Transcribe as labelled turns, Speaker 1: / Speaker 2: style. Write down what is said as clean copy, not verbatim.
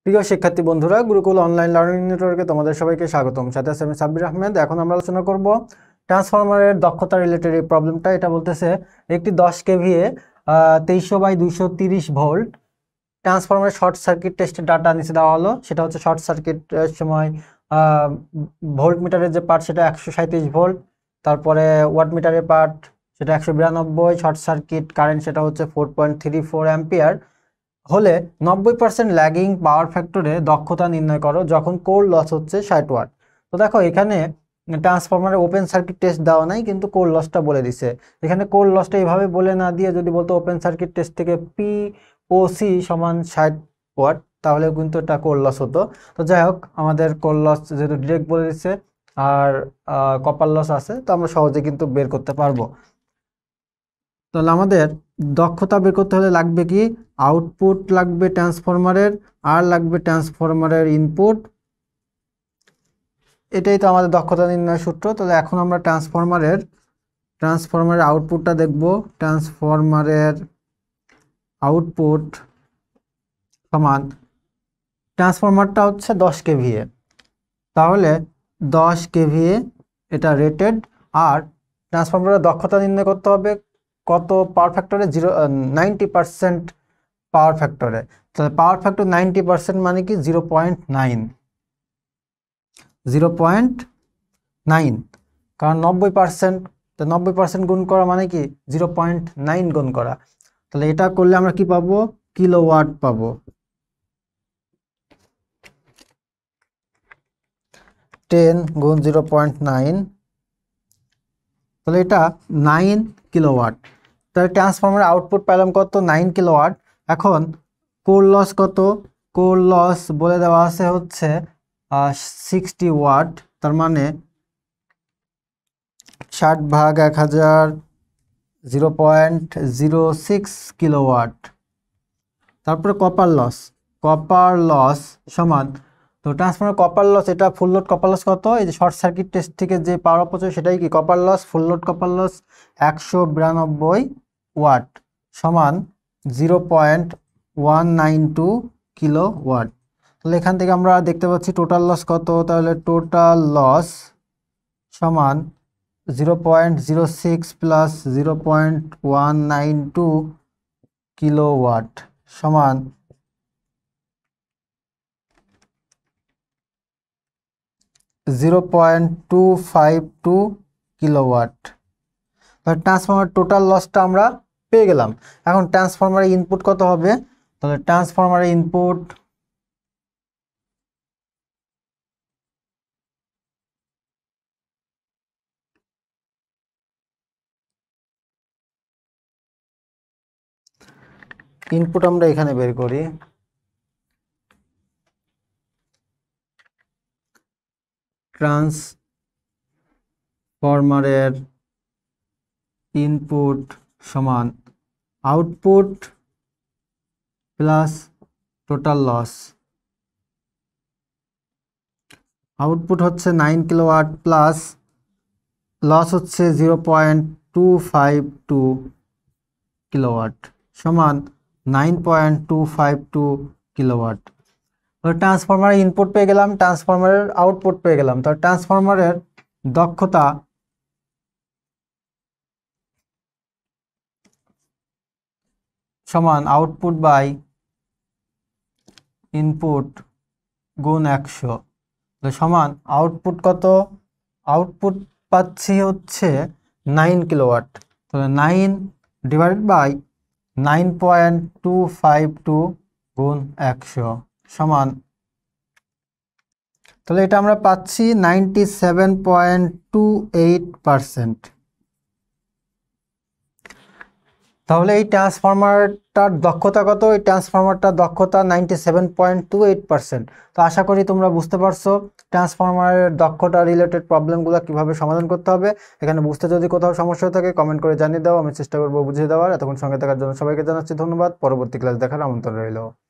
Speaker 1: প্রিয় শিক্ষার্থী বন্ধুরা, গুরুকুল অনলাইন লার্নিং নেটওয়ার্কে তোমাদের সবাইকে স্বাগতম। সাথে আছে আমি সাব্বির আহমেদ। এখন আমরা আলোচনা করব ট্রান্সফরমারের দক্ষতা রিলেটেড এই প্রবলেমটা। এটা বলতেছে একটি 10 কেভিএ 2300/230 ভোল্ট ট্রান্সফরমারের শর্ট সার্কিট টেস্টের ডাটা নিচে দেওয়া হলো। সেটা হচ্ছে শর্ট সার্কিট সময় ভোল্ট মিটারের যে পার্ট সেটা 137 ভোল্ট, তারপরে ওয়াট মিটারের পার্ট সেটা 192, শর্ট সার্কিট কারেন্ট সেটা হচ্ছে 4.34 অ্যাম্পিয়ার হলে 90% ল্যাগিং পাওয়ার ফ্যাক্টরে দক্ষতা নির্ণয় করো যখন কোর লস হচ্ছে 60 ওয়াট। তো দেখো এখানে ট্রান্সফরমারের ওপেন সার্কিট টেস্ট দেওয়া নাই, কিন্তু কোর লসটা বলে দিছে। এখানে কোর লসটা এইভাবে বলে না দিয়ে যদি বলতো ওপেন সার্কিট টেস্ট থেকে POC সমান 60 ওয়াট, তাহলে কিন্তু এটা কোর লস হতো। তো যাই হোক, আমাদের কোর লস যেহেতু ডিরেক্ট বলে দিচ্ছে আর কপার লস আছে, তো আমরা সহজে কিন্তু বের করতে পারবো। তাহলে আমাদের দক্ষতা বের করতে হলে লাগবে কি, আউটপুট লাগবে ট্রান্সফরমারের, আর লাগবে ট্রান্সফরমারের ইনপুট। এটাই তো আমাদের দক্ষতা নির্ণয় সূত্র। তাহলে এখন আমরা ট্রান্সফরমারের আউটপুটটা দেখব। ট্রান্সফরমারের আউটপুট সমান, ট্রান্সফরমারটা হচ্ছে 10 কেভিএ, তাহলে 10 কেভিএ এটা রেটেড। আর ট্রান্সফরমারের দক্ষতা নির্ণয় করতে হবে কত পাওয়ার ফ্যাক্টরে, 90% পাওয়ার ফ্যাক্টরে। তাহলে পাওয়ার ফ্যাক্টর 90% মানে কি 0.9, কারণ 90%, তো 90% গুণ করা মানে কি 0.9 গুণ করা। তাহলে এটা করলে আমরা কি পাবো, কিলোওয়াট পাবো। 10 গুণ 0.9, তাহলে এটা 9 কিলোওয়াট। তাহলে ট্রান্সফরমারের আউটপুট পেলাম কত, 9 কিলোওয়াট। এখন কোর লস কত, কোর লস বলে দেওয়া আছে হচ্ছে 60 ওয়াট, তার মানে 60/1000 0.06 কিলোওয়াট। তারপরে কপার লস সমান, তো ট্রান্সফরমার কপার লস, এটা ফুল লোড কপার লস কত, এই যে শর্ট সার্কিট টেস্ট থেকে যে পাওয়ার অপচয় সেটাই কি copper loss. Full load copper loss 192 watt সমান 0.192 কিলোওয়াট। তাহলে এখান থেকে আমরা দেখতে পাচ্ছি টোটাল লস কত, তাহলে টোটাল লস সমান 0.06 প্লাস 0.192 কিলোওয়াট সমান 0.252 কিলোওয়াট। তাহলে ট্রান্সফরমার টোটাল লসটা আমরা পেয়ে গেলাম। এখন ট্রান্সফরমারের ইনপুট কত হবে, তাহলে ট্রান্সফরমারের ইনপুট আমরা এখানে বের করি। ট্রান্সফরমারের ইনপুট সমান output plus total loss. Output হচ্ছে 9 কিলোওয়াট প্লাস লস হচ্ছে 0.252 কিলোওয়াট সমান 9.252 কিলোওয়াট। ট্রান্সফরমারের ইনপুট পেয়ে গেলাম, ট্রান্সফরমারের আউটপুট পেয়ে গেলাম। তো ট্রান্সফরমারের দক্ষতা সমান আউটপুট বাই ইনপুট গুণ 100, সমান আউটপুট কত, আউটপুট পাচ্ছি হচ্ছে 9 কিলোওয়াট। তাহলে 9 ডিভাইডেড বাই 9.252 গুণ 100 সমান, তাহলে এটা আমরা পাচ্ছি 97.28%। তাহলে এই ট্রান্সফরমারটার দক্ষতা কত, এই ট্রান্সফরমারটার দক্ষতা 97.28%। তো আশা করি তোমরা বুঝতে পারছো ট্রান্সফরমারের দক্ষতা রিলেটেড প্রবলেমগুলো কিভাবে সমাধান করতে হবে। এখানে বুঝতে যদি কোথাও সমস্যা থাকে কমেন্ট করে জানিয়ে দাও, আমি চেষ্টা করবো বুঝিয়ে দেওয়ার। এতক্ষণ সঙ্গে থাকার জন্য সবাইকে জানাচ্ছি ধন্যবাদ। পরবর্তী ক্লাস দেখার আমন্ত্রণ রইল।